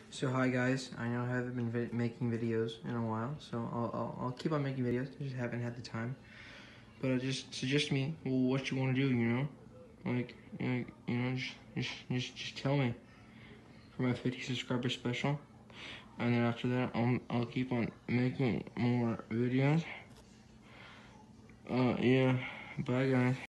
So hi guys, I know I haven't been making videos in a while, so I'll keep on making videos. I just haven't had the time. But just suggest me what you want to do. Like just tell me for my 50 subscriber special, and then after that I'll keep on making more videos. Yeah, bye guys.